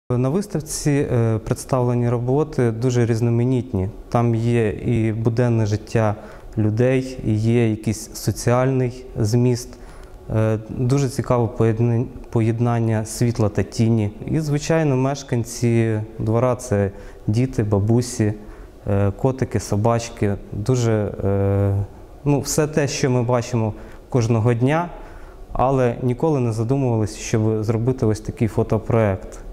На виставці представлені роботи дуже різноманітні. Там є і буденне життя людей, і є якийсь соціальний зміст. Дуже цікаве поєднання світла та тіні. І, звичайно, мешканці двора – це діти, бабусі, котики, собачки. Дуже, все те, що ми бачимо кожного дня, але ніколи не задумувалися, щоб зробити ось такий фотопроект.